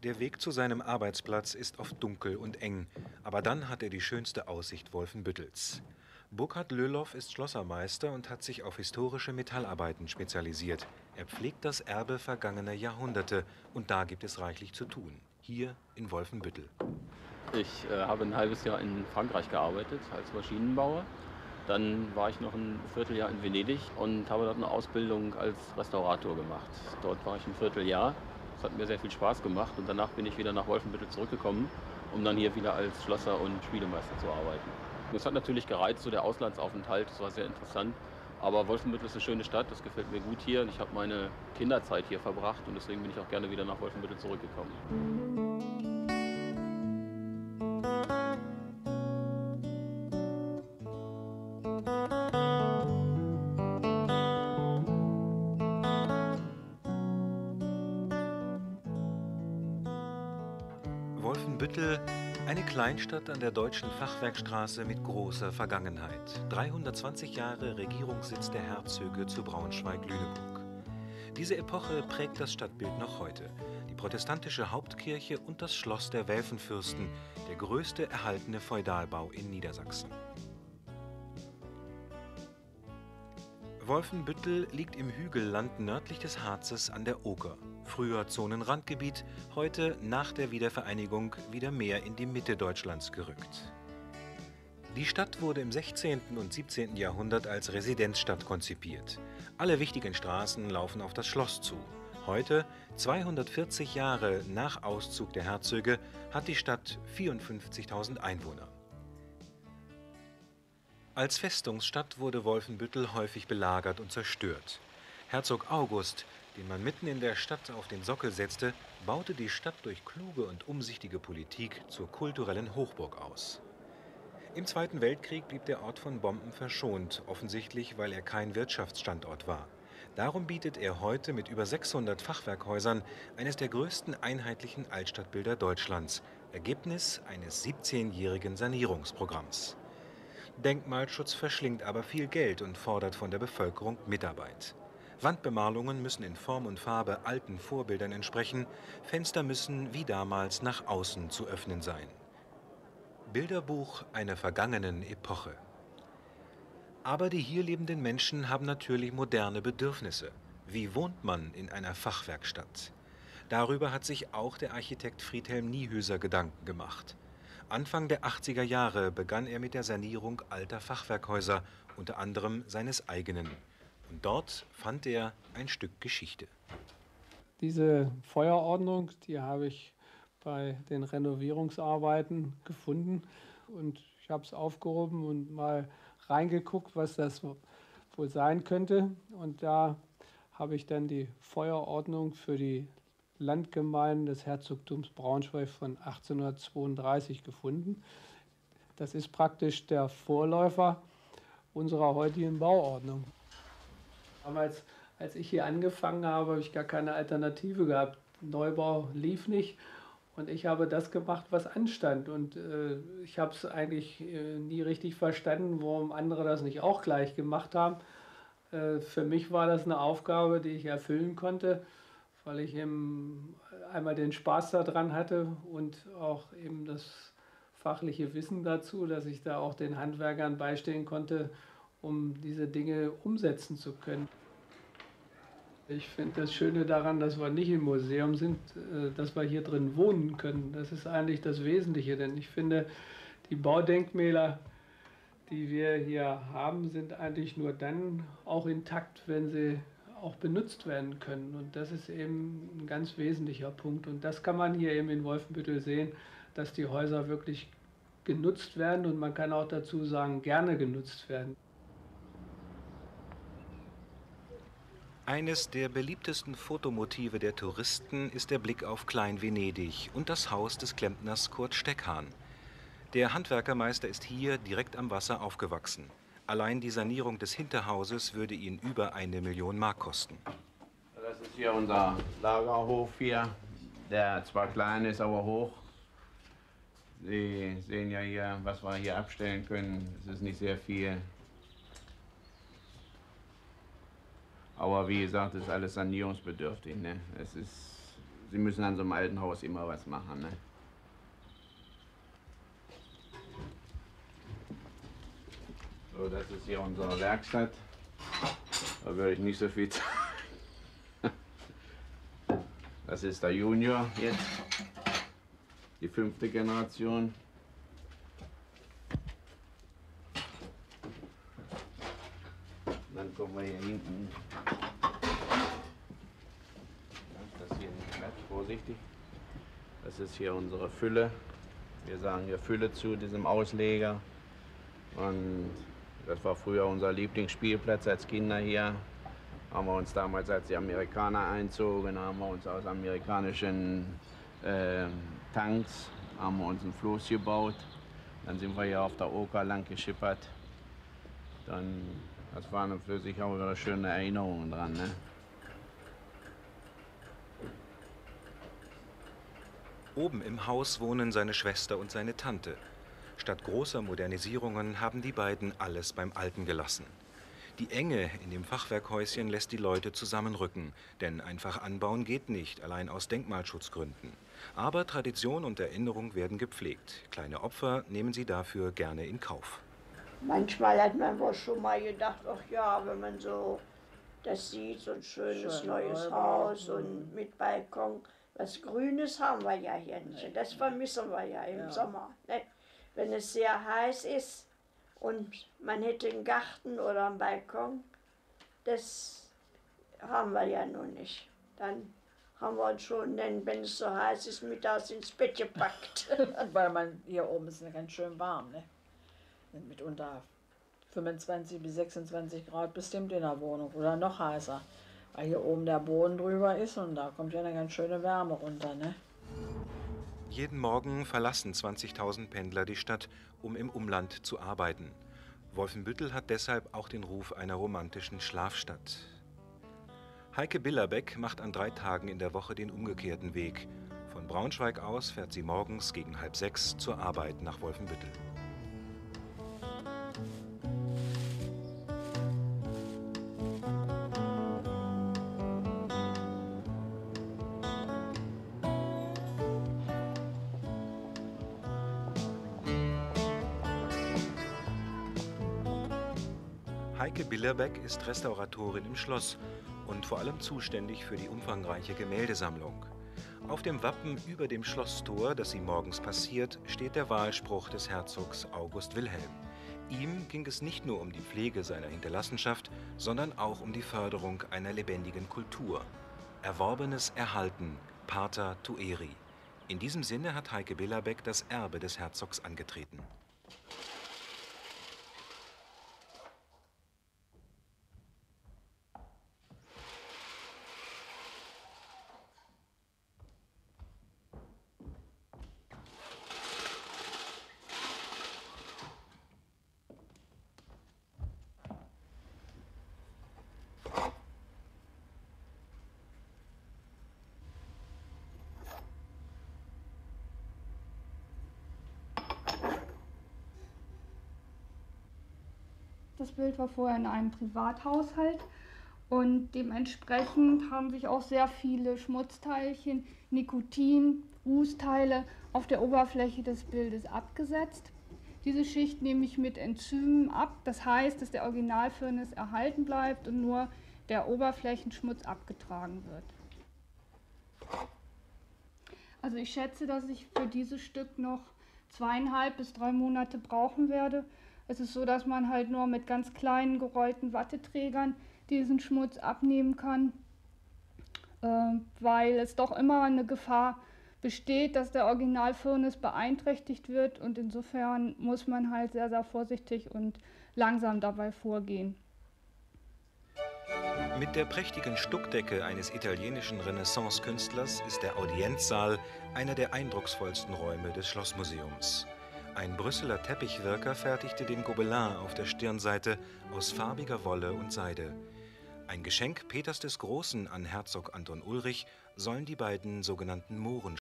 Der Weg zu seinem Arbeitsplatz ist oft dunkel und eng, aber dann hat er die schönste Aussicht Wolfenbüttels. Burkhard Löhloff ist Schlossermeister und hat sich auf historische Metallarbeiten spezialisiert. Er pflegt das Erbe vergangener Jahrhunderte und da gibt es reichlich zu tun. Hier in Wolfenbüttel. Ich habe ein halbes Jahr in Frankreich gearbeitet als Maschinenbauer. Dann war ich noch ein Vierteljahr in Venedig und habe dort eine Ausbildung als Restaurator gemacht. Dort war ich ein Vierteljahr. Das hat mir sehr viel Spaß gemacht und danach bin ich wieder nach Wolfenbüttel zurückgekommen, um dann hier wieder als Schlosser und Schmiedemeister zu arbeiten. Das hat natürlich gereizt, so der Auslandsaufenthalt, das war sehr interessant. Aber Wolfenbüttel ist eine schöne Stadt, das gefällt mir gut hier. Ich habe meine Kinderzeit hier verbracht und deswegen bin ich auch gerne wieder nach Wolfenbüttel zurückgekommen. Wolfenbüttel, eine Kleinstadt an der deutschen Fachwerkstraße mit großer Vergangenheit. 320 Jahre Regierungssitz der Herzöge zu Braunschweig-Lüneburg. Diese Epoche prägt das Stadtbild noch heute. Die protestantische Hauptkirche und das Schloss der Welfenfürsten, der größte erhaltene Feudalbau in Niedersachsen. Wolfenbüttel liegt im Hügelland nördlich des Harzes an der Oker. Früher Zonenrandgebiet, heute nach der Wiedervereinigung wieder mehr in die Mitte Deutschlands gerückt. Die Stadt wurde im 16. und 17. Jahrhundert als Residenzstadt konzipiert. Alle wichtigen Straßen laufen auf das Schloss zu. Heute, 240 Jahre nach Auszug der Herzöge, hat die Stadt 54.000 Einwohner. Als Festungsstadt wurde Wolfenbüttel häufig belagert und zerstört. Herzog August, den man mitten in der Stadt auf den Sockel setzte, baute die Stadt durch kluge und umsichtige Politik zur kulturellen Hochburg aus. Im Zweiten Weltkrieg blieb der Ort von Bomben verschont, offensichtlich weil er kein Wirtschaftsstandort war. Darum bietet er heute mit über 600 Fachwerkhäusern eines der größten einheitlichen Altstadtbilder Deutschlands, Ergebnis eines 17-jährigen Sanierungsprogramms. Denkmalschutz verschlingt aber viel Geld und fordert von der Bevölkerung Mitarbeit. Wandbemalungen müssen in Form und Farbe alten Vorbildern entsprechen, Fenster müssen wie damals nach außen zu öffnen sein. Bilderbuch einer vergangenen Epoche. Aber die hier lebenden Menschen haben natürlich moderne Bedürfnisse. Wie wohnt man in einer Fachwerkstatt? Darüber hat sich auch der Architekt Friedhelm Niehöser Gedanken gemacht. Anfang der 80er Jahre begann er mit der Sanierung alter Fachwerkhäuser, unter anderem seines eigenen. Und dort fand er ein Stück Geschichte. Diese Feuerordnung, die habe ich bei den Renovierungsarbeiten gefunden. Und ich habe es aufgehoben und mal reingeguckt, was das wohl sein könnte. Und da habe ich dann die Feuerordnung für die Landgemeinden des Herzogtums Braunschweig von 1832 gefunden. Das ist praktisch der Vorläufer unserer heutigen Bauordnung. Damals, als ich hier angefangen habe ich gar keine Alternative gehabt. Neubau lief nicht und ich habe das gemacht, was anstand. Und ich habe es eigentlich nie richtig verstanden, warum andere das nicht auch gleich gemacht haben. Für mich war das eine Aufgabe, die ich erfüllen konnte, weil ich eben einmal den Spaß daran hatte und auch eben das fachliche Wissen dazu, dass ich da auch den Handwerkern beistehen konnte, um diese Dinge umsetzen zu können. Ich finde das Schöne daran, dass wir nicht im Museum sind, dass wir hier drin wohnen können. Das ist eigentlich das Wesentliche, denn ich finde, die Baudenkmäler, die wir hier haben, sind eigentlich nur dann auch intakt, wenn sie auch benutzt werden können. Und das ist eben ein ganz wesentlicher Punkt. Und das kann man hier eben in Wolfenbüttel sehen, dass die Häuser wirklich genutzt werden und man kann auch dazu sagen, gerne genutzt werden. Eines der beliebtesten Fotomotive der Touristen ist der Blick auf Klein-Venedig und das Haus des Klempners Kurt Steckhahn. Der Handwerkermeister ist hier direkt am Wasser aufgewachsen. Allein die Sanierung des Hinterhauses würde ihn über 1 Million Mark kosten. Das ist hier unser Lagerhof hier, der zwar klein ist, aber hoch. Sie sehen ja hier, was wir hier abstellen können. Es ist nicht sehr viel. Aber wie gesagt, es ist alles sanierungsbedürftig. Ne? Es ist Sie müssen an so einem alten Haus immer was machen, ne? So, das ist hier unsere Werkstatt. Da würde ich nicht so viel sagen. Das ist der Junior jetzt, die 5. Generation. Dann kommen wir hier hinten. Das hier nicht glatt, vorsichtig. Das ist hier unsere Fülle. Wir sagen hier Fülle zu diesem Ausleger. Und das war früher unser Lieblingsspielplatz als Kinder hier. Haben wir uns damals, als die Amerikaner einzogen, haben wir uns aus amerikanischen Tanks haben wir uns einen Floß gebaut. Dann sind wir hier auf der Oker lang geschippert. Das waren für sich auch wieder schöne Erinnerungen dran. Ne? Oben im Haus wohnen seine Schwester und seine Tante. Statt großer Modernisierungen haben die beiden alles beim Alten gelassen. Die Enge in dem Fachwerkhäuschen lässt die Leute zusammenrücken, denn einfach anbauen geht nicht, allein aus Denkmalschutzgründen. Aber Tradition und Erinnerung werden gepflegt. Kleine Opfer nehmen sie dafür gerne in Kauf. Manchmal hat man wohl schon mal gedacht, ach ja, wenn man so das sieht, so ein schönes neues Haus und mit Balkon. Was Grünes haben wir ja hier nicht. Das vermissen wir ja im Sommer. Ne? Wenn es sehr heiß ist und man hätte einen Garten oder einen Balkon, das haben wir ja nun nicht. Dann haben wir uns schon, wenn es so heiß ist, mittags ins Bett gepackt. Weil man hier oben ist ganz schön warm, ne? Mitunter 25 bis 26 Grad bestimmt in der Wohnung oder noch heißer. Weil hier oben der Boden drüber ist und da kommt ja eine ganz schöne Wärme runter, ne? Jeden Morgen verlassen 20.000 Pendler die Stadt, um im Umland zu arbeiten. Wolfenbüttel hat deshalb auch den Ruf einer romantischen Schlafstadt. Heike Billerbeck macht an 3 Tagen in der Woche den umgekehrten Weg. Von Braunschweig aus fährt sie morgens gegen 5:30 zur Arbeit nach Wolfenbüttel. Heike Billerbeck ist Restauratorin im Schloss und vor allem zuständig für die umfangreiche Gemäldesammlung. Auf dem Wappen über dem Schlosstor, das sie morgens passiert, steht der Wahlspruch des Herzogs August Wilhelm. Ihm ging es nicht nur um die Pflege seiner Hinterlassenschaft, sondern auch um die Förderung einer lebendigen Kultur. Erworbenes erhalten, pater tueri. In diesem Sinne hat Heike Billerbeck das Erbe des Herzogs angetreten. Das Bild war vorher in einem Privathaushalt und dementsprechend haben sich auch sehr viele Schmutzteilchen, Nikotin, Rußteile auf der Oberfläche des Bildes abgesetzt. Diese Schicht nehme ich mit Enzymen ab, das heißt, dass der Originalfirnis erhalten bleibt und nur der Oberflächenschmutz abgetragen wird. Also ich schätze, dass ich für dieses Stück noch 2,5 bis 3 Monate brauchen werde. Es ist so, dass man halt nur mit ganz kleinen gerollten Watteträgern diesen Schmutz abnehmen kann, weil es doch immer eine Gefahr besteht, dass der Originalfirnis beeinträchtigt wird und insofern muss man halt sehr, sehr vorsichtig und langsam dabei vorgehen. Mit der prächtigen Stuckdecke eines italienischen Renaissance-Künstlers ist der Audienzsaal einer der eindrucksvollsten Räume des Schlossmuseums. Ein Brüsseler Teppichwirker fertigte den Gobelin auf der Stirnseite aus farbiger Wolle und Seide. Ein Geschenk Peters des Großen an Herzog Anton Ulrich sollen die beiden sogenannten Mohren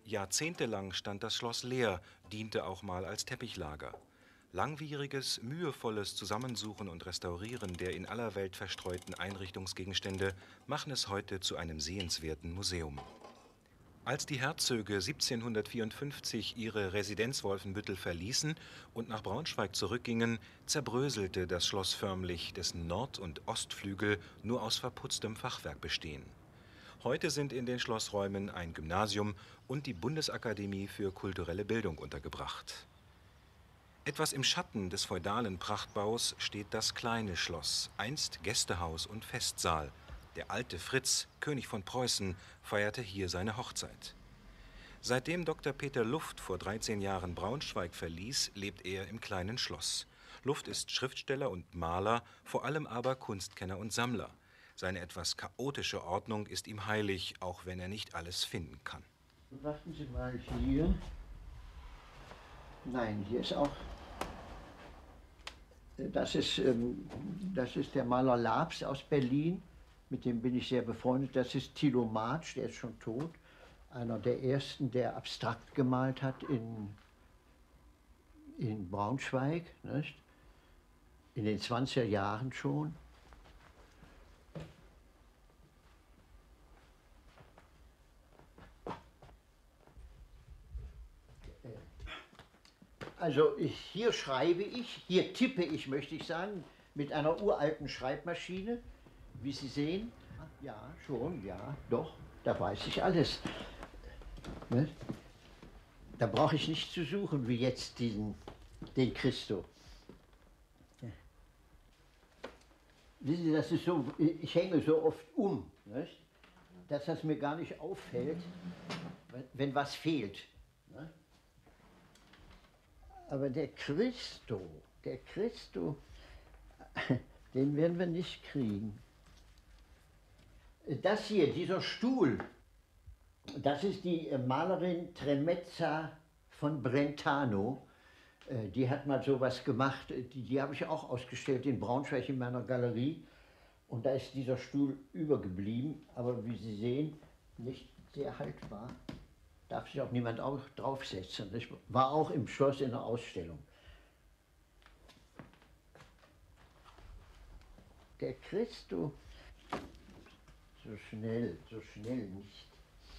Jahrzehntelang stand das Schloss leer, diente auch mal als Teppichlager. Langwieriges, mühevolles Zusammensuchen und Restaurieren der in aller Welt verstreuten Einrichtungsgegenstände machen es heute zu einem sehenswerten Museum. Als die Herzöge 1754 ihre Residenz Wolfenbüttel verließen und nach Braunschweig zurückgingen, zerbröselte das Schloss förmlich, dessen Nord- und Ostflügel nur aus verputztem Fachwerk bestehen. Heute sind in den Schlossräumen ein Gymnasium und die Bundesakademie für kulturelle Bildung untergebracht. Etwas im Schatten des feudalen Prachtbaus steht das kleine Schloss, einst Gästehaus und Festsaal. Der alte Fritz, König von Preußen, feierte hier seine Hochzeit. Seitdem Dr. Peter Luft vor 13 Jahren Braunschweig verließ, lebt er im kleinen Schloss. Luft ist Schriftsteller und Maler, vor allem aber Kunstkenner und Sammler. Seine etwas chaotische Ordnung ist ihm heilig, auch wenn er nicht alles finden kann. Warten Sie mal hier. Nein, hier ist auch. Das ist der Maler Labs aus Berlin. Mit dem bin ich sehr befreundet. Das ist Thilo Martsch, der ist schon tot. Einer der ersten, der abstrakt gemalt hat in Braunschweig, nicht? In den 20er Jahren schon. Also hier schreibe ich, hier tippe ich, möchte ich sagen, mit einer uralten Schreibmaschine, wie Sie sehen. Ja, schon, ja, doch, da weiß ich alles. Ne? Da brauche ich nicht zu suchen, wie jetzt den Christo. Ja. Wissen Sie, das ist so, ich hänge so oft nicht? Dass das mir gar nicht auffällt, wenn was fehlt. Ne? Aber der Christo, den werden wir nicht kriegen. Das hier, dieser Stuhl, das ist die Malerin Tremezza von Brentano. Die hat mal sowas gemacht, die habe ich auch ausgestellt in Braunschweig in meiner Galerie. Und da ist dieser Stuhl übergeblieben, aber wie Sie sehen, nicht sehr haltbar. Darf sich auch niemand auch draufsetzen. Das war auch im Schloss in der Ausstellung. Der Christo, so schnell nicht.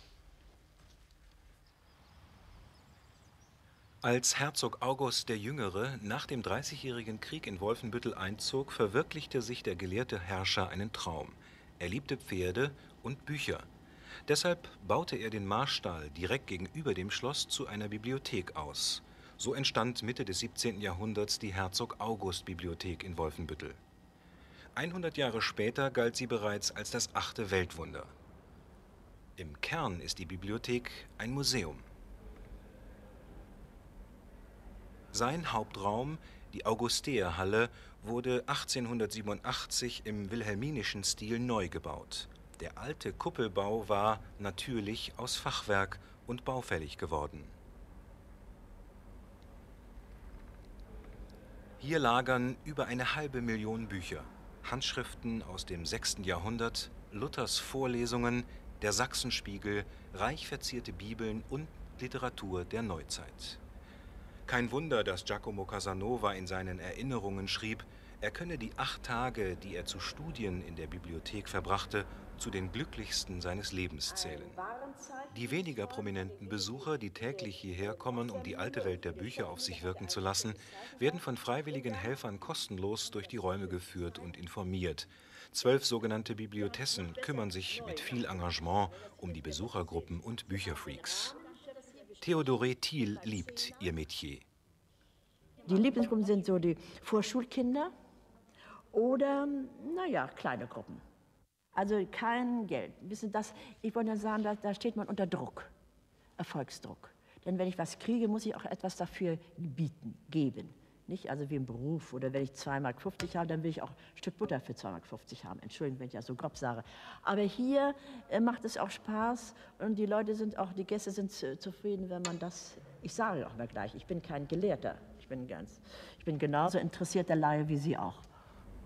Als Herzog August der Jüngere nach dem Dreißigjährigen Krieg in Wolfenbüttel einzog, verwirklichte sich der gelehrte Herrscher einen Traum. Er liebte Pferde und Bücher. Deshalb baute er den Marstall direkt gegenüber dem Schloss zu einer Bibliothek aus. So entstand Mitte des 17. Jahrhunderts die Herzog-August-Bibliothek in Wolfenbüttel. 100 Jahre später galt sie bereits als das 8. Weltwunder. Im Kern ist die Bibliothek ein Museum. Sein Hauptraum, die Augusteerhalle, wurde 1887 im wilhelminischen Stil neu gebaut. Der alte Kuppelbau war natürlich aus Fachwerk und baufällig geworden. Hier lagern über 1,5 Million Bücher, Handschriften aus dem 6. Jahrhundert, Luthers Vorlesungen, der Sachsenspiegel, reich verzierte Bibeln und Literatur der Neuzeit. Kein Wunder, dass Giacomo Casanova in seinen Erinnerungen schrieb, er könne die 8 Tage, die er zu Studien in der Bibliothek verbrachte, zu den glücklichsten seines Lebens zählen. Die weniger prominenten Besucher, die täglich hierher kommen, um die alte Welt der Bücher auf sich wirken zu lassen, werden von freiwilligen Helfern kostenlos durch die Räume geführt und informiert. 12 sogenannte Bibliothessen kümmern sich mit viel Engagement um die Besuchergruppen und Bücherfreaks. Theodore Thiel liebt ihr Metier. Die Lieblingsgruppen sind so die Vorschulkinder oder, naja, kleine Gruppen. Also kein Geld. Wissen das, ich wollte nur sagen, da steht man unter Druck, Erfolgsdruck. Denn wenn ich was kriege, muss ich auch etwas dafür geben. Nicht also wie im Beruf oder wenn ich 2,50 Mark habe, dann will ich auch ein Stück Butter für 2,50 Mark haben. Entschuldigung, wenn ich das so grob sage. Aber hier macht es auch Spaß und die Leute sind auch, die Gäste sind zufrieden, wenn man das, ich sage auch mal gleich, ich bin kein Gelehrter. Ich bin genauso interessierter Laie wie Sie auch.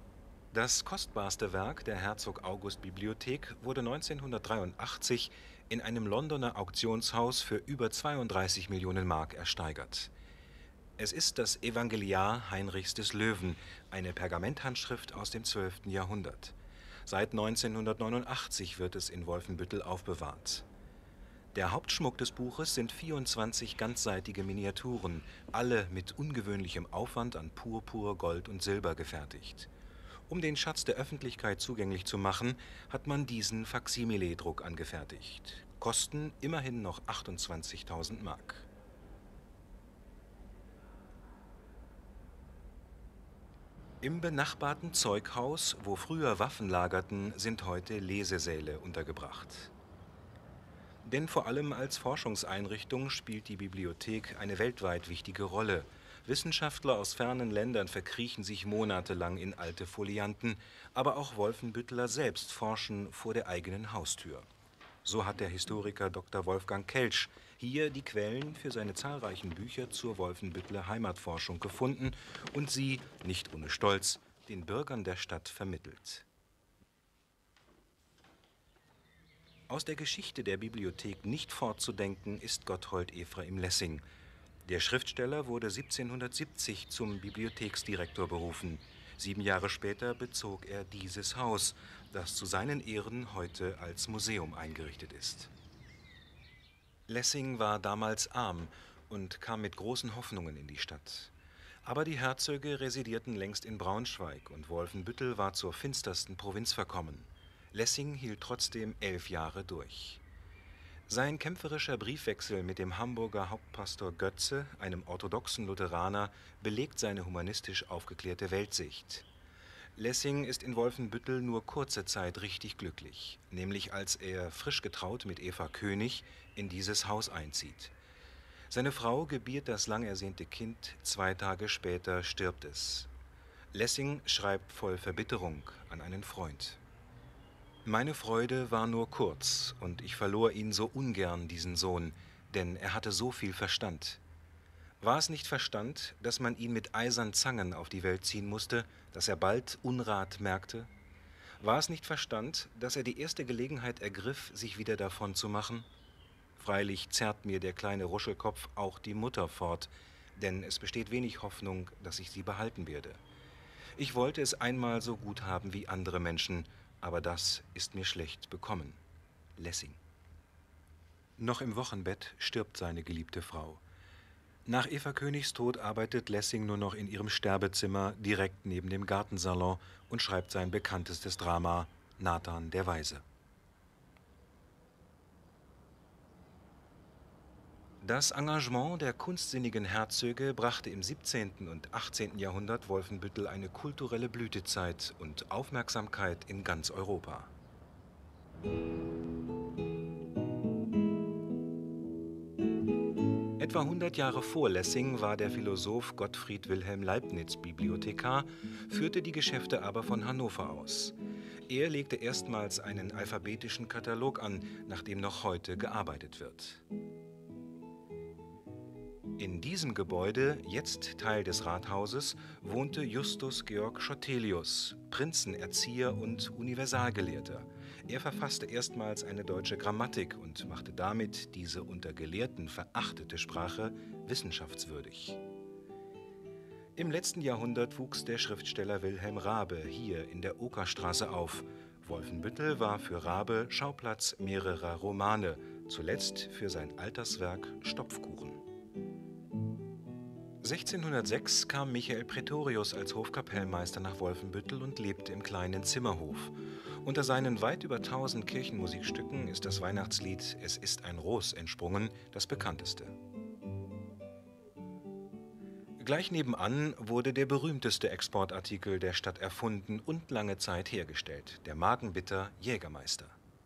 Das kostbarste Werk der Herzog-August-Bibliothek wurde 1983 in einem Londoner Auktionshaus für über 32 Millionen Mark ersteigert. Es ist das Evangeliar Heinrichs des Löwen, eine Pergamenthandschrift aus dem 12. Jahrhundert. Seit 1989 wird es in Wolfenbüttel aufbewahrt. Der Hauptschmuck des Buches sind 24 ganzseitige Miniaturen, alle mit ungewöhnlichem Aufwand an Purpur, Gold und Silber gefertigt. Um den Schatz der Öffentlichkeit zugänglich zu machen, hat man diesen Faksimile-Druck angefertigt. Kosten immerhin noch 28.000 Mark. Im benachbarten Zeughaus, wo früher Waffen lagerten, sind heute Lesesäle untergebracht. Denn vor allem als Forschungseinrichtung spielt die Bibliothek eine weltweit wichtige Rolle. Wissenschaftler aus fernen Ländern verkriechen sich monatelang in alte Folianten, aber auch Wolfenbütteler selbst forschen vor der eigenen Haustür. So hat der Historiker Dr. Wolfgang Kelsch hier die Quellen für seine zahlreichen Bücher zur Wolfenbütteler Heimatforschung gefunden und sie, nicht ohne Stolz, den Bürgern der Stadt vermittelt. Aus der Geschichte der Bibliothek nicht fortzudenken ist Gotthold Ephraim Lessing. Der Schriftsteller wurde 1770 zum Bibliotheksdirektor berufen. 7 Jahre später bezog er dieses Haus, das zu seinen Ehren heute als Museum eingerichtet ist. Lessing war damals arm und kam mit großen Hoffnungen in die Stadt. Aber die Herzöge residierten längst in Braunschweig und Wolfenbüttel war zur finstersten Provinz verkommen. Lessing hielt trotzdem 11 Jahre durch. Sein kämpferischer Briefwechsel mit dem Hamburger Hauptpastor Götze, einem orthodoxen Lutheraner, belegt seine humanistisch aufgeklärte Weltsicht. Lessing ist in Wolfenbüttel nur kurze Zeit richtig glücklich, nämlich als er, frisch getraut mit Eva König, in dieses Haus einzieht. Seine Frau gebiert das lang ersehnte Kind, 2 Tage später stirbt es. Lessing schreibt voll Verbitterung an einen Freund: Meine Freude war nur kurz, und ich verlor ihn so ungern, diesen Sohn, denn er hatte so viel Verstand. War es nicht Verstand, dass man ihn mit eisern Zangen auf die Welt ziehen musste, dass er bald Unrat merkte? War es nicht Verstand, dass er die erste Gelegenheit ergriff, sich wieder davon zu machen? Freilich zerrt mir der kleine Ruschelkopf auch die Mutter fort, denn es besteht wenig Hoffnung, dass ich sie behalten werde. Ich wollte es einmal so gut haben wie andere Menschen, aber das ist mir schlecht bekommen. Lessing. Noch im Wochenbett stirbt seine geliebte Frau. Nach Eva Königs Tod arbeitet Lessing nur noch in ihrem Sterbezimmer direkt neben dem Gartensalon und schreibt sein bekanntestes Drama Nathan der Weise. Das Engagement der kunstsinnigen Herzöge brachte im 17. und 18. Jahrhundert Wolfenbüttel eine kulturelle Blütezeit und Aufmerksamkeit in ganz Europa. Etwa 100 Jahre vor Lessing war der Philosoph Gottfried Wilhelm Leibniz Bibliothekar, führte die Geschäfte aber von Hannover aus. Er legte erstmals einen alphabetischen Katalog an, nach dem noch heute gearbeitet wird. In diesem Gebäude, jetzt Teil des Rathauses, wohnte Justus Georg Schottelius, Prinzenerzieher und Universalgelehrter. Er verfasste erstmals eine deutsche Grammatik und machte damit diese unter Gelehrten verachtete Sprache wissenschaftswürdig. Im letzten Jahrhundert wuchs der Schriftsteller Wilhelm Raabe hier in der Okerstraße auf. Wolfenbüttel war für Raabe Schauplatz mehrerer Romane, zuletzt für sein Alterswerk Stopfkuchen. 1606 kam Michael Praetorius als Hofkapellmeister nach Wolfenbüttel und lebte im kleinen Zimmerhof. Unter seinen weit über 1000 Kirchenmusikstücken ist das Weihnachtslied »Es ist ein Ros« entsprungen, das bekannteste. Gleich nebenan wurde der berühmteste Exportartikel der Stadt erfunden und lange Zeit hergestellt, der Magenbitter Jägermeister.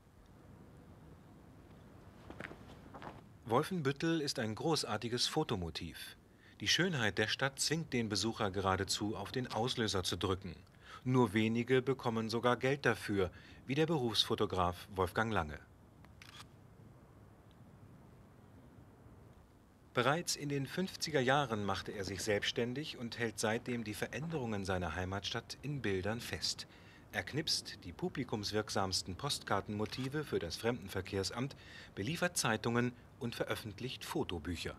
Wolfenbüttel ist ein großartiges Fotomotiv. Die Schönheit der Stadt zwingt den Besucher geradezu, auf den Auslöser zu drücken. Nur wenige bekommen sogar Geld dafür, wie der Berufsfotograf Wolfgang Lange. Bereits in den 50er Jahren machte er sich selbstständig und hält seitdem die Veränderungen seiner Heimatstadt in Bildern fest. Er knipst die publikumswirksamsten Postkartenmotive für das Fremdenverkehrsamt, beliefert Zeitungen und veröffentlicht Fotobücher.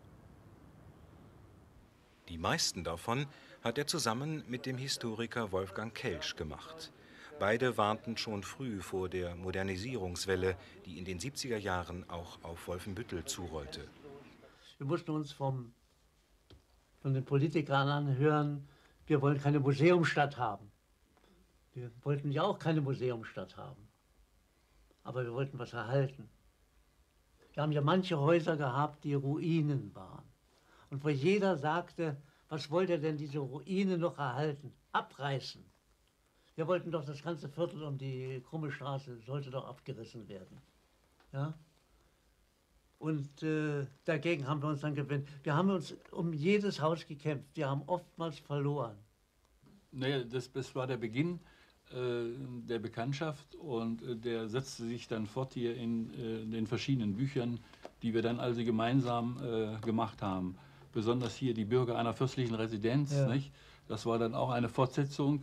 Die meisten davon hat er zusammen mit dem Historiker Wolfgang Kelsch gemacht. Beide warnten schon früh vor der Modernisierungswelle, die in den 70er Jahren auch auf Wolfenbüttel zurollte. Wir mussten uns von den Politikern anhören, wir wollen keine Museumsstadt haben. Wir wollten ja auch keine Museumsstadt haben. Aber wir wollten was erhalten. Wir haben ja manche Häuser gehabt, die Ruinen waren. Und wo jeder sagte, was wollt ihr denn diese Ruine noch erhalten? Abreißen. Wir wollten doch das ganze Viertel um die Krumme Straße, sollte doch abgerissen werden. Ja? Und dagegen haben wir uns dann gewendet. Wir haben uns um jedes Haus gekämpft. Wir haben oftmals verloren. Naja, das war der Beginn der Bekanntschaft und der setzte sich dann fort hier in den verschiedenen Büchern, die wir dann also gemeinsam gemacht haben. Besonders hier die Bürger einer fürstlichen Residenz, ja. Nicht? Das war dann auch eine Fortsetzung.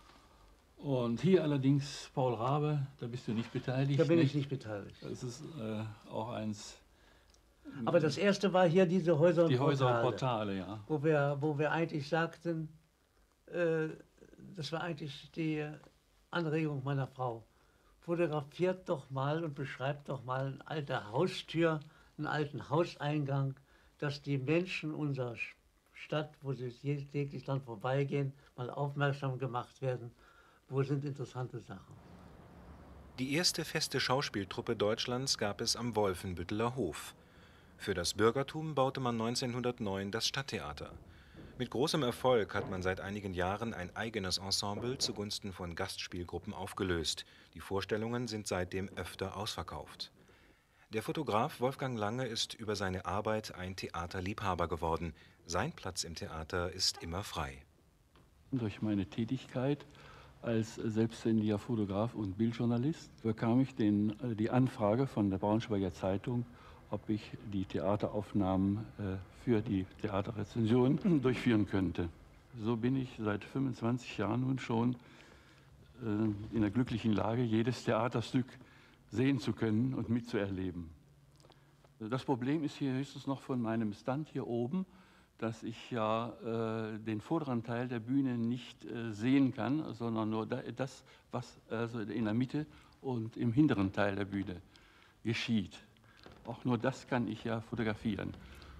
Und hier allerdings Paul Rabe, da bist du nicht beteiligt. Da bin ich nicht beteiligt. Das ist auch eins. Aber das erste war hier diese Häuser und die Portale. Häuser und Portale, ja. Wo wir eigentlich sagten, das war eigentlich die Anregung meiner Frau. Fotografiert doch mal und beschreibt doch mal eine alte Haustür, einen alten Hauseingang, dass die Menschen unserer Stadt, wo sie täglich dann vorbeigehen, mal aufmerksam gemacht werden. Wo sind interessante Sachen? Die erste feste Schauspieltruppe Deutschlands gab es am Wolfenbütteler Hof. Für das Bürgertum baute man 1909 das Stadttheater. Mit großem Erfolg hat man seit einigen Jahren ein eigenes Ensemble zugunsten von Gastspielgruppen aufgelöst. Die Vorstellungen sind seitdem öfter ausverkauft. Der Fotograf Wolfgang Lange ist über seine Arbeit ein Theaterliebhaber geworden. Sein Platz im Theater ist immer frei. Durch meine Tätigkeit als selbstständiger Fotograf und Bildjournalist bekam ich die Anfrage von der Braunschweiger Zeitung, ob ich die Theateraufnahmen für die Theaterrezension durchführen könnte. So bin ich seit 25 Jahren nun schon in der glücklichen Lage, jedes Theaterstück sehen zu können und mitzuerleben. Das Problem ist hier höchstens noch von meinem Stand hier oben, dass ich ja den vorderen Teil der Bühne nicht sehen kann, sondern nur das, was also in der Mitte und im hinteren Teil der Bühne geschieht. Auch nur das kann ich ja fotografieren.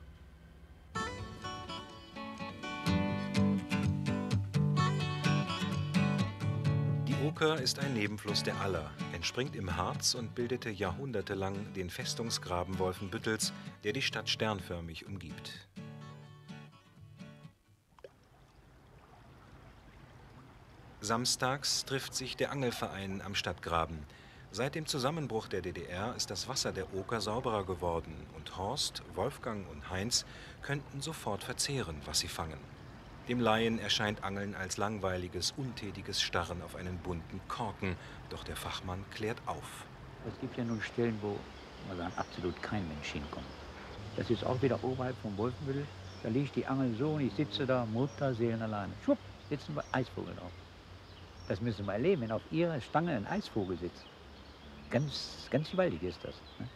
Die Oker ist ein Nebenfluss der Aller, entspringt im Harz und bildete jahrhundertelang den Festungsgraben Wolfenbüttels, der die Stadt sternförmig umgibt. Samstags trifft sich der Angelverein am Stadtgraben. Seit dem Zusammenbruch der DDR ist das Wasser der Oker sauberer geworden und Horst, Wolfgang und Heinz könnten sofort verzehren, was sie fangen. Dem Laien erscheint Angeln als langweiliges, untätiges Starren auf einen bunten Korken, doch der Fachmann klärt auf. Es gibt ja nun Stellen, wo man sagen, absolut kein Mensch hinkommt. Das ist auch wieder oberhalb vom Wolfenbüttel. Da liegt die Angel so und ich sitze da, Mutterseelenallein. Schwupp, sitzen wir Eisvogel drauf. Das müssen wir erleben, wenn auf ihrer Stange ein Eisvogel sitzt. Ganz gewaltig ist das. Ne?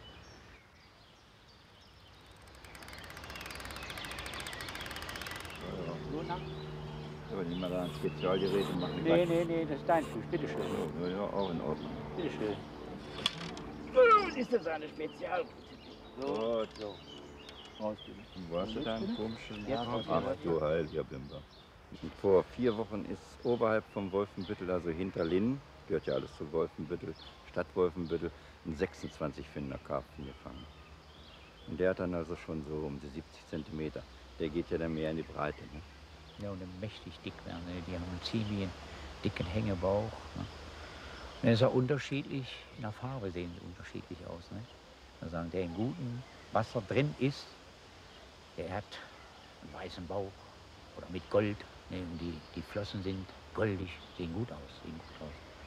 Aber nicht mal da ein Spezialgerät und machen. Nee, das ist dein Fisch, bitteschön. Ja, auch in Ordnung. Bitteschön. Ist das eine Spezial? So. Wo hast du deinen komischen? Ach du heiliger Bimber. Vor 4 Wochen ist oberhalb vom Wolfenbüttel, also hinter Linn, gehört ja alles zu Wolfenbüttel, Stadt Wolfenbüttel, ein 26 Pfänder Karpfen gefangen. Und der hat dann also schon so um die 70 Zentimeter. Der geht ja dann mehr in die Breite. Ne? Ja, und mächtig dick werden. Ne? Die haben einen ziemlich dicken Hängebauch. Ne? Und er ist auch unterschiedlich, in der Farbe sehen sie unterschiedlich aus. Ne? Also sagen, der in gutem Wasser drin ist, der hat einen weißen Bauch oder mit Gold. Ne? Und die Flossen sind goldig, sehen gut aus.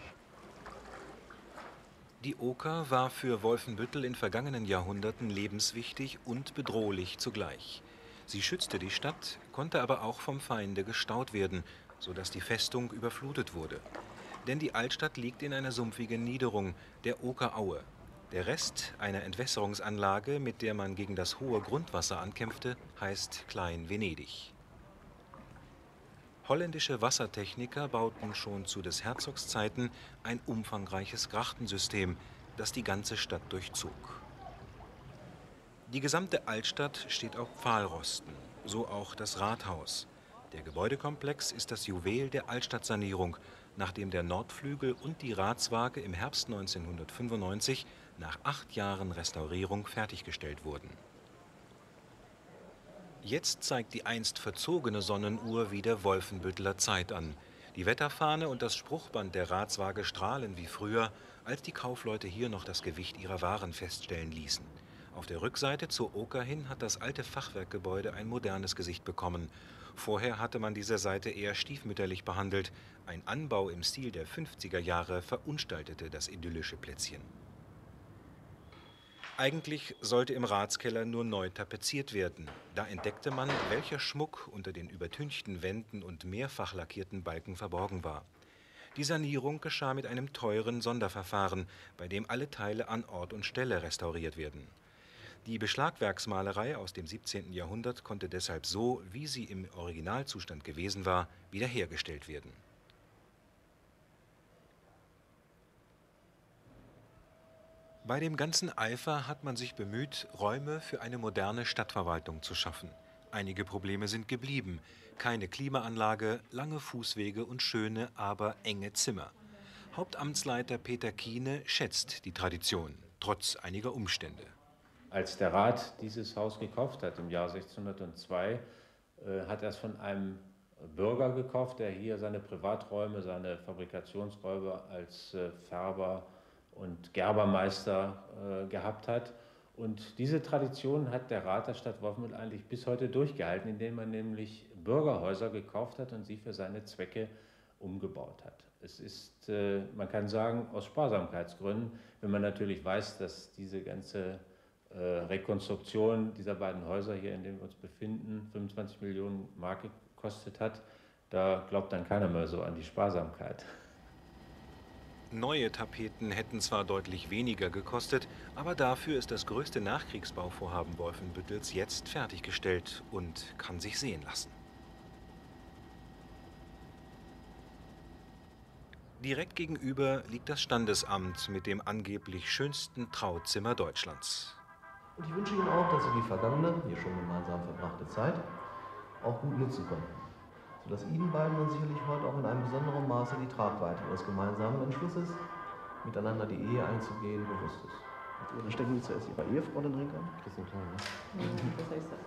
Die Oker war für Wolfenbüttel in vergangenen Jahrhunderten lebenswichtig und bedrohlich zugleich. Sie schützte die Stadt, konnte aber auch vom Feinde gestaut werden, sodass die Festung überflutet wurde. Denn die Altstadt liegt in einer sumpfigen Niederung, der Okeraue. Der Rest einer Entwässerungsanlage, mit der man gegen das hohe Grundwasser ankämpfte, heißt Klein-Venedig. Holländische Wassertechniker bauten schon zu des Herzogs Zeiten ein umfangreiches Grachtensystem, das die ganze Stadt durchzog. Die gesamte Altstadt steht auf Pfahlrosten, so auch das Rathaus. Der Gebäudekomplex ist das Juwel der Altstadtsanierung, nachdem der Nordflügel und die Ratswaage im Herbst 1995 nach 8 Jahren Restaurierung fertiggestellt wurden. Jetzt zeigt die einst verzogene Sonnenuhr wieder Wolfenbütteler Zeit an. Die Wetterfahne und das Spruchband der Ratswaage strahlen wie früher, als die Kaufleute hier noch das Gewicht ihrer Waren feststellen ließen. Auf der Rückseite zur Oker hin hat das alte Fachwerkgebäude ein modernes Gesicht bekommen. Vorher hatte man diese Seite eher stiefmütterlich behandelt. Ein Anbau im Stil der 50er Jahre verunstaltete das idyllische Plätzchen. Eigentlich sollte im Ratskeller nur neu tapeziert werden. Da entdeckte man, welcher Schmuck unter den übertünchten Wänden und mehrfach lackierten Balken verborgen war. Die Sanierung geschah mit einem teuren Sonderverfahren, bei dem alle Teile an Ort und Stelle restauriert werden. Die Beschlagwerksmalerei aus dem 17. Jahrhundert konnte deshalb so, wie sie im Originalzustand gewesen war, wiederhergestellt werden. Bei dem ganzen Eifer hat man sich bemüht, Räume für eine moderne Stadtverwaltung zu schaffen. Einige Probleme sind geblieben. Keine Klimaanlage, lange Fußwege und schöne, aber enge Zimmer. Hauptamtsleiter Peter Kiene schätzt die Tradition, trotz einiger Umstände. Als der Rat dieses Haus gekauft hat im Jahr 1602, hat er es von einem Bürger gekauft, der hier seine Privaträume, seine Fabrikationsräume als Färber und Gerbermeister gehabt hat. Und diese Tradition hat der Rat der Stadt Wolfenbüttel eigentlich bis heute durchgehalten, indem man nämlich Bürgerhäuser gekauft hat und sie für seine Zwecke umgebaut hat. Es ist, man kann sagen, aus Sparsamkeitsgründen, wenn man natürlich weiß, dass diese ganze Rekonstruktion dieser beiden Häuser hier, in denen wir uns befinden, 25 Millionen Mark gekostet hat, da glaubt dann keiner mehr so an die Sparsamkeit. Neue Tapeten hätten zwar deutlich weniger gekostet, aber dafür ist das größte Nachkriegsbauvorhaben Wolfenbüttels jetzt fertiggestellt und kann sich sehen lassen. Direkt gegenüber liegt das Standesamt mit dem angeblich schönsten Trauzimmer Deutschlands. Und ich wünsche Ihnen auch, dass Sie die vergangene, hier schon gemeinsam verbrachte Zeit auch gut nutzen konnten, sodass Ihnen beiden dann sicherlich heute auch in einem besonderen Maße die Tragweite Ihres gemeinsamen Entschlusses, miteinander die Ehe einzugehen, bewusst ist. Dann stecken Sie zuerst Ihrer Ehefrau den Ring an. Christian Klein, ne? Das heißt das.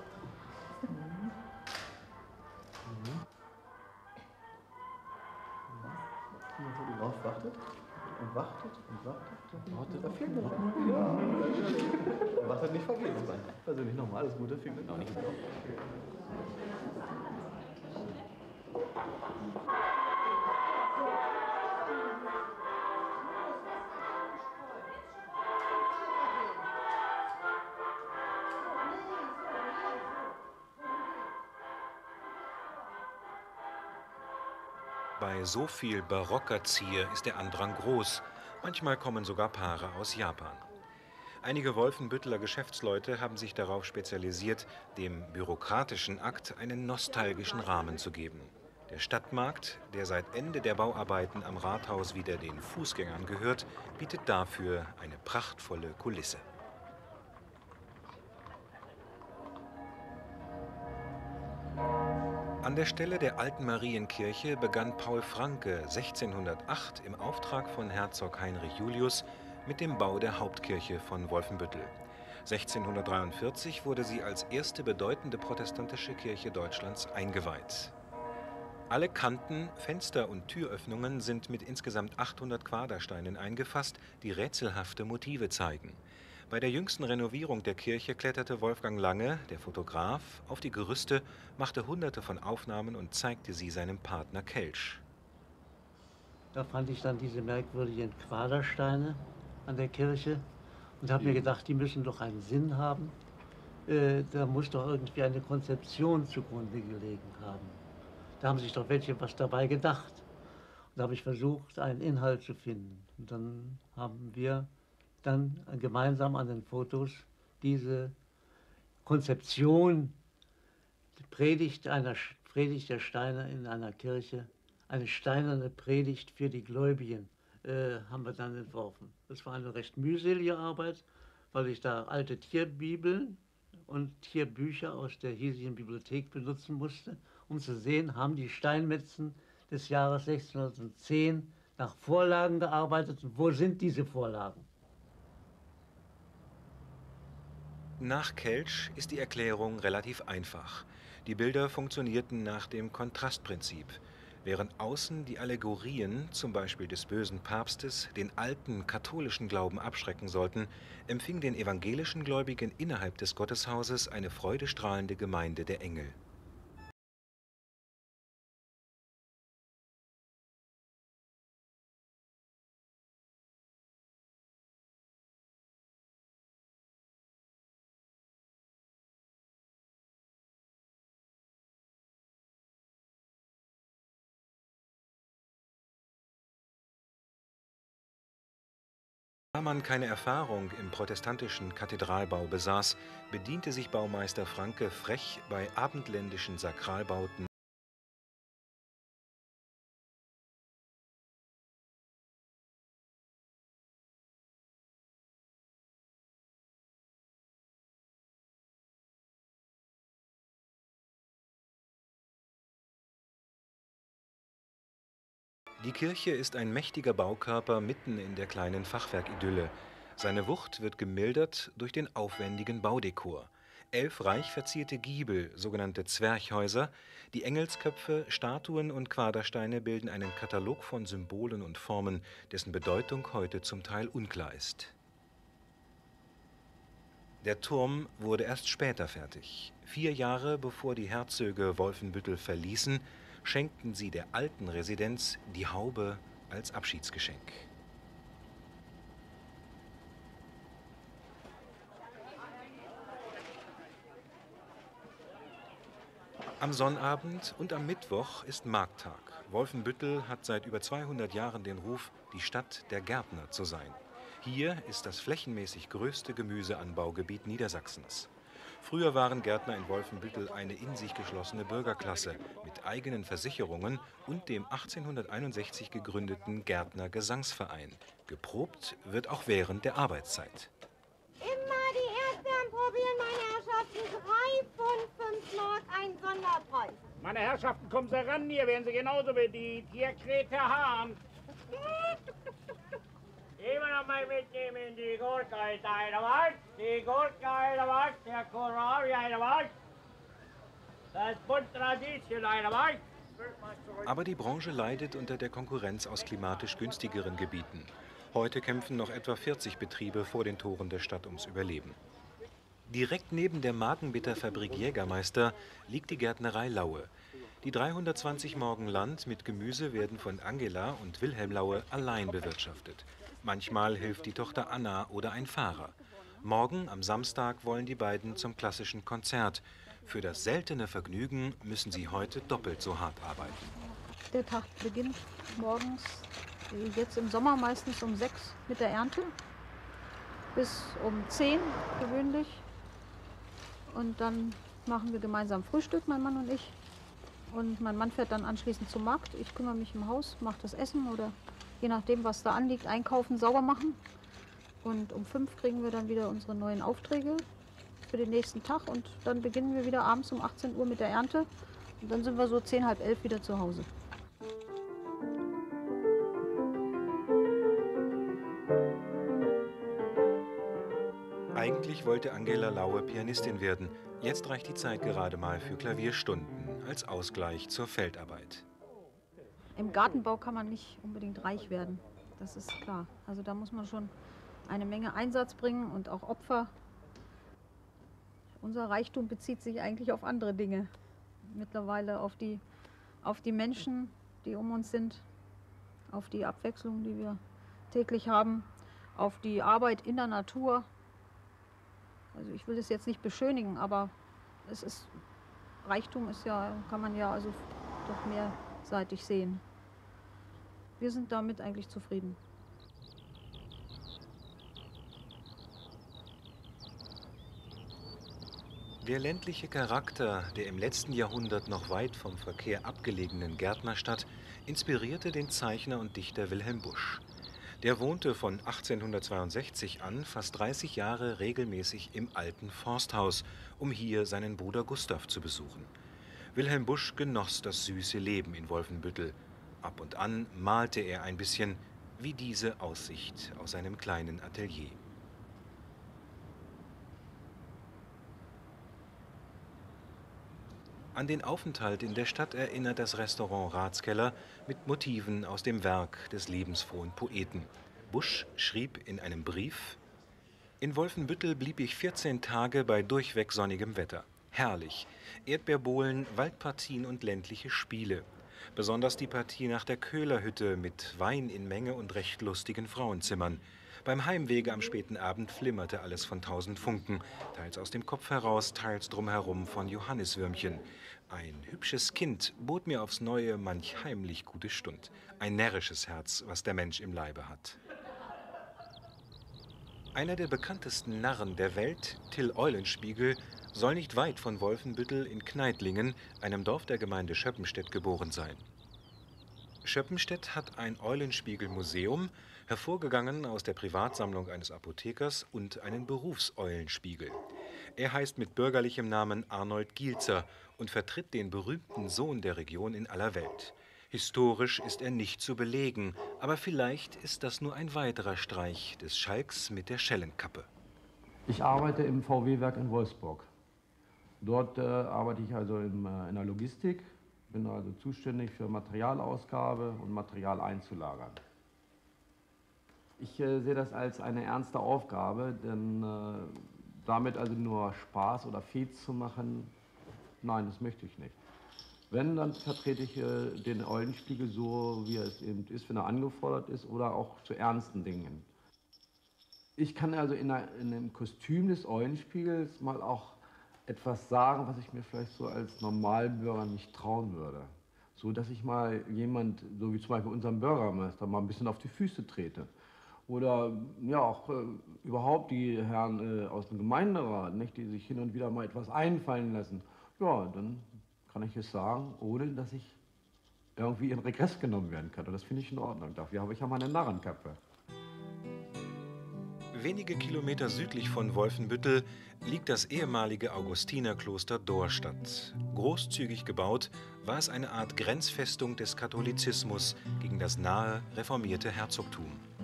Und drauf wartet und wartet und wartet. Da fehlt mir noch. Ja. Er wartet nicht vergebens sein. Persönlich nochmal alles Gute, viel Glück. Auch nicht. Bei so viel barocker Zier ist der Andrang groß. Manchmal kommen sogar Paare aus Japan. Einige Wolfenbütteler Geschäftsleute haben sich darauf spezialisiert, dem bürokratischen Akt einen nostalgischen Rahmen zu geben. Der Stadtmarkt, der seit Ende der Bauarbeiten am Rathaus wieder den Fußgängern gehört, bietet dafür eine prachtvolle Kulisse. An der Stelle der alten Marienkirche begann Paul Franke 1608 im Auftrag von Herzog Heinrich Julius mit dem Bau der Hauptkirche von Wolfenbüttel. 1643 wurde sie als erste bedeutende protestantische Kirche Deutschlands eingeweiht. Alle Kanten, Fenster und Türöffnungen sind mit insgesamt 800 Quadersteinen eingefasst, die rätselhafte Motive zeigen. Bei der jüngsten Renovierung der Kirche kletterte Wolfgang Lange, der Fotograf, auf die Gerüste, machte Hunderte von Aufnahmen und zeigte sie seinem Partner Kelsch. Da fand ich dann diese merkwürdigen Quadersteine an der Kirche und habe mir gedacht, die müssen doch einen Sinn haben. Da muss doch irgendwie eine Konzeption zugrunde gelegen haben. Da haben sich doch welche was dabei gedacht. Und Da habe ich versucht, einen Inhalt zu finden. Und dann haben wir dann gemeinsam an den Fotos diese Konzeption, die Predigt der Steiner in einer Kirche, eine steinerne Predigt für die Gläubigen, haben wir dann entworfen. Das war eine recht mühselige Arbeit, weil ich da alte Tierbibeln und Tierbücher aus der hiesigen Bibliothek benutzen musste, um zu sehen, haben die Steinmetzen des Jahres 1610 nach Vorlagen gearbeitet und wo sind diese Vorlagen? Nach Kelch ist die Erklärung relativ einfach. Die Bilder funktionierten nach dem Kontrastprinzip. Während außen die Allegorien, zum Beispiel des bösen Papstes, den alten katholischen Glauben abschrecken sollten, empfing den evangelischen Gläubigen innerhalb des Gotteshauses eine freudestrahlende Gemeinde der Engel. Da man keine Erfahrung im protestantischen Kathedralbau besaß, bediente sich Baumeister Franke frech bei abendländischen Sakralbauten Die Kirche ist ein mächtiger Baukörper mitten in der kleinen Fachwerkidylle. Seine Wucht wird gemildert durch den aufwendigen Baudekor. 11 reich verzierte Giebel, sogenannte Zwerchhäuser, die Engelsköpfe, Statuen und Quadersteine bilden einen Katalog von Symbolen und Formen, dessen Bedeutung heute zum Teil unklar ist. Der Turm wurde erst später fertig. 4 Jahre bevor die Herzöge Wolfenbüttel verließen, schenkten sie der alten Residenz die Haube als Abschiedsgeschenk. Am Sonnabend und am Mittwoch ist Markttag. Wolfenbüttel hat seit über 200 Jahren den Ruf, die Stadt der Gärtner zu sein. Hier ist das flächenmäßig größte Gemüseanbaugebiet Niedersachsens. Früher waren Gärtner in Wolfenbüttel eine in sich geschlossene Bürgerklasse mit eigenen Versicherungen und dem 1861 gegründeten Gärtner Gesangsverein. Geprobt wird auch während der Arbeitszeit. Immer die Erdbeeren probieren, meine Herrschaften. 3 Pfund 5 Mark, ein Sonderpreis. Meine Herrschaften, kommen Sie ran, hier werden Sie genauso bedient. Hier kräht der Hahn. Immer noch mal mitnehmen, die Gurke, einer was? Die Gurke, einer was? Der Kohlrabi, einer was? Das Buntradieschen, einer was? Aber die Branche leidet unter der Konkurrenz aus klimatisch günstigeren Gebieten. Heute kämpfen noch etwa 40 Betriebe vor den Toren der Stadt ums Überleben. Direkt neben der Magenbitterfabrik Jägermeister liegt die Gärtnerei Laue. Die 320 Morgen Land mit Gemüse werden von Angela und Wilhelm Laue allein bewirtschaftet. Manchmal hilft die Tochter Anna oder ein Fahrer. Morgen, am Samstag, wollen die beiden zum klassischen Konzert. Für das seltene Vergnügen müssen sie heute doppelt so hart arbeiten. Der Tag beginnt morgens, jetzt im Sommer meistens um 6 mit der Ernte, bis um 10 gewöhnlich. Und dann machen wir gemeinsam Frühstück, mein Mann und ich. Und mein Mann fährt dann anschließend zum Markt. Ich kümmere mich im Haus, mache das Essen oder je nachdem, was da anliegt, einkaufen, sauber machen. Und um 5 kriegen wir dann wieder unsere neuen Aufträge für den nächsten Tag. Und dann beginnen wir wieder abends um 18 Uhr mit der Ernte. Und dann sind wir so 10, halb 11 wieder zu Hause. Eigentlich wollte Angela Laue Pianistin werden. Jetzt reicht die Zeit gerade mal für Klavierstunden als Ausgleich zur Feldarbeit. Im Gartenbau kann man nicht unbedingt reich werden, das ist klar. Also da muss man schon eine Menge Einsatz bringen und auch Opfer. Unser Reichtum bezieht sich eigentlich auf andere Dinge. Mittlerweile auf die Menschen, die um uns sind, auf die Abwechslung, die wir täglich haben, auf die Arbeit in der Natur. Also ich will das jetzt nicht beschönigen, aber Reichtum ist ja, kann man ja also doch mehrseitig sehen. wir sind damit eigentlich zufrieden. Der ländliche Charakter der im letzten Jahrhundert noch weit vom Verkehr abgelegenen Gärtnerstadt inspirierte den Zeichner und Dichter Wilhelm Busch. Der wohnte von 1862 an fast 30 Jahre regelmäßig im alten Forsthaus, um hier seinen Bruder Gustav zu besuchen. Wilhelm Busch genoss das süße Leben in Wolfenbüttel. Ab und an malte er ein bisschen, wie diese Aussicht aus seinem kleinen Atelier. An den Aufenthalt in der Stadt erinnert das Restaurant Ratskeller mit Motiven aus dem Werk des lebensfrohen Poeten. Busch schrieb in einem Brief: In Wolfenbüttel blieb ich 14 Tage bei durchweg sonnigem Wetter. Herrlich. Erdbeerbohlen, Waldpartien und ländliche Spiele. Besonders die Partie nach der Köhlerhütte mit Wein in Menge und recht lustigen Frauenzimmern. Beim Heimwege am späten Abend flimmerte alles von 1000 Funken, teils aus dem Kopf heraus, teils drumherum von Johanniswürmchen. Ein hübsches Kind bot mir aufs Neue manch heimlich gute Stund. Ein närrisches Herz, was der Mensch im Leibe hat. Einer der bekanntesten Narren der Welt, Till Eulenspiegel, soll nicht weit von Wolfenbüttel in Kneitlingen, einem Dorf der Gemeinde Schöppenstedt, geboren sein. Schöppenstedt hat ein Eulenspiegel-Museum, hervorgegangen aus der Privatsammlung eines Apothekers, und einen Berufseulenspiegel. Er heißt mit bürgerlichem Namen Arnold Gielzer und vertritt den berühmten Sohn der Region in aller Welt. Historisch ist er nicht zu belegen, aber vielleicht ist das nur ein weiterer Streich des Schalks mit der Schellenkappe. Ich arbeite im VW-Werk in Wolfsburg. Dort arbeite ich also in der Logistik, bin also zuständig für Materialausgabe und Material einzulagern. Ich sehe das als eine ernste Aufgabe, denn damit also nur Spaß oder Fez zu machen, nein, das möchte ich nicht. Wenn, dann vertrete ich den Eulenspiegel so, wie er es eben ist, wenn er angefordert ist, oder auch zu ernsten Dingen. Ich kann also in dem Kostüm des Eulenspiegels mal auch etwas sagen, was ich mir vielleicht so als Normalbürger nicht trauen würde. So, dass ich mal jemand, so wie zum Beispiel unserem Bürgermeister, mal ein bisschen auf die Füße trete. Oder ja auch überhaupt die Herren aus dem Gemeinderat, nicht, die sich hin und wieder mal etwas einfallen lassen. Ja, dann kann ich es sagen, ohne dass ich irgendwie in Regress genommen werden kann. Und das finde ich in Ordnung. Dafür habe ich ja meine Narrenkappe. Wenige Kilometer südlich von Wolfenbüttel liegt das ehemalige Augustinerkloster Dorstadt. Großzügig gebaut, war es eine Art Grenzfestung des Katholizismus gegen das nahe reformierte Herzogtum.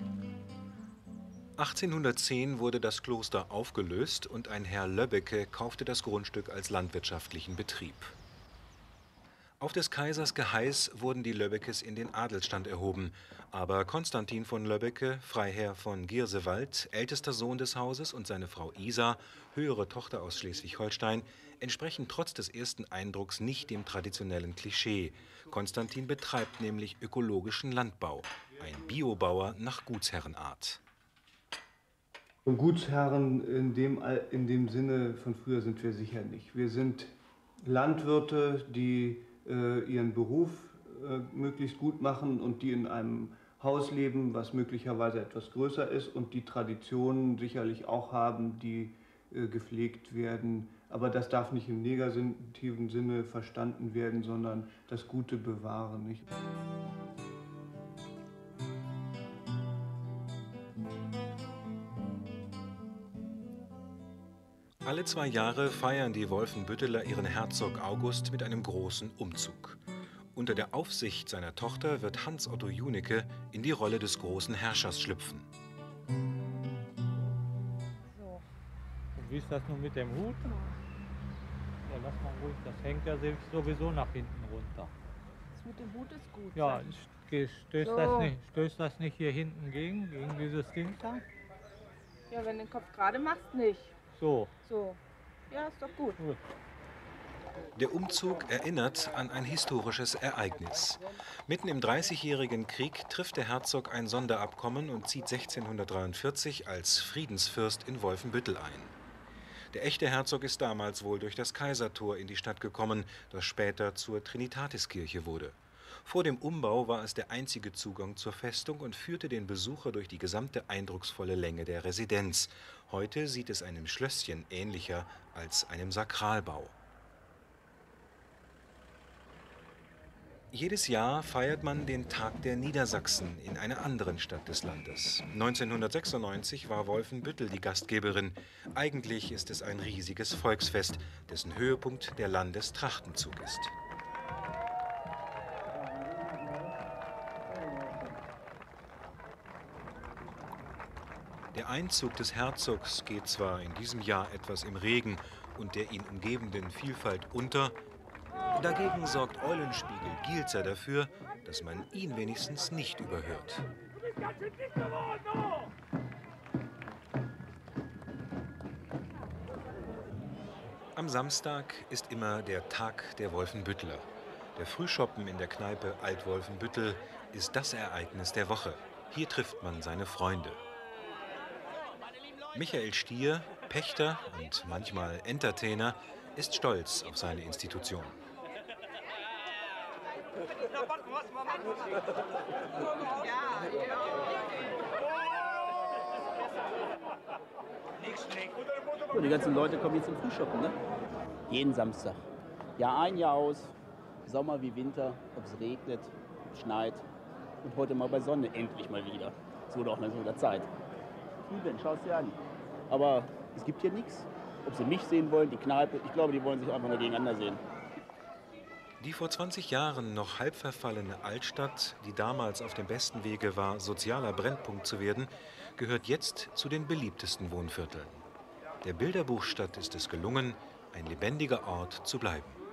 1810 wurde das Kloster aufgelöst und ein Herr Löbbecke kaufte das Grundstück als landwirtschaftlichen Betrieb. Auf des Kaisers Geheiß wurden die Löbbekes in den Adelsstand erhoben, aber Konstantin von Löbbecke, Freiherr von Giersewald, ältester Sohn des Hauses, und seine Frau Isa, höhere Tochter aus Schleswig-Holstein, entsprechen trotz des ersten Eindrucks nicht dem traditionellen Klischee. Konstantin betreibt nämlich ökologischen Landbau, ein Biobauer nach Gutsherrenart. Und Gutsherren in dem Sinne von früher sind wir sicher nicht. Wir sind Landwirte, die ihren Beruf möglichst gut machen und die in einem Haus leben, was möglicherweise etwas größer ist und die Traditionen sicherlich auch haben, die gepflegt werden. Aber das darf nicht im negativen Sinne verstanden werden, sondern das Gute bewahren. Nicht? Alle 2 Jahre feiern die Wolfenbütteler ihren Herzog August mit einem großen Umzug. Unter der Aufsicht seiner Tochter wird Hans Otto Junecke in die Rolle des großen Herrschers schlüpfen. So. Und wie ist das nun mit dem Hut? Ja, lass mal ruhig, das hängt ja sowieso nach hinten runter. Das mit dem Hut ist gut. Ja, stößt das nicht hier hinten gegen dieses Ding da? Ja, wenn du den Kopf gerade machst, nicht. So. So. Ja, ist doch gut. Der Umzug erinnert an ein historisches Ereignis. Mitten im Dreißigjährigen Krieg trifft der Herzog ein Sonderabkommen und zieht 1643 als Friedensfürst in Wolfenbüttel ein. Der echte Herzog ist damals wohl durch das Kaisertor in die Stadt gekommen, das später zur Trinitatiskirche wurde. Vor dem Umbau war es der einzige Zugang zur Festung und führte den Besucher durch die gesamte eindrucksvolle Länge der Residenz. Heute sieht es einem Schlösschen ähnlicher als einem Sakralbau. Jedes Jahr feiert man den Tag der Niedersachsen in einer anderen Stadt des Landes. 1996 war Wolfenbüttel die Gastgeberin. Eigentlich ist es ein riesiges Volksfest, dessen Höhepunkt der Landestrachtenzug ist. Der Einzug des Herzogs geht zwar in diesem Jahr etwas im Regen und der ihn umgebenden Vielfalt unter, dagegen sorgt Eulenspiegel Gielzer dafür, dass man ihn wenigstens nicht überhört. Am Samstag ist immer der Tag der Wolfenbüttler. Der Frühschoppen in der Kneipe Alt-Wolfenbüttel ist das Ereignis der Woche. Hier trifft man seine Freunde. Michael Stier, Pächter und manchmal Entertainer, ist stolz auf seine Institution. So, die ganzen Leute kommen jetzt zum Frühschoppen, ne? Jeden Samstag. Jahr ein, Jahr aus, Sommer wie Winter, ob es regnet, schneit. Und heute mal bei Sonne, endlich mal wieder. Es wurde auch nach so einer Zeit. Lieben, schau es dir an. Aber es gibt hier nichts. Ob sie mich sehen wollen, die Kneipe, ich glaube, die wollen sich einfach nur gegeneinander sehen. Die vor 20 Jahren noch halb verfallene Altstadt, die damals auf dem besten Wege war, sozialer Brennpunkt zu werden, gehört jetzt zu den beliebtesten Wohnvierteln. Der Bilderbuchstadt ist es gelungen, ein lebendiger Ort zu bleiben.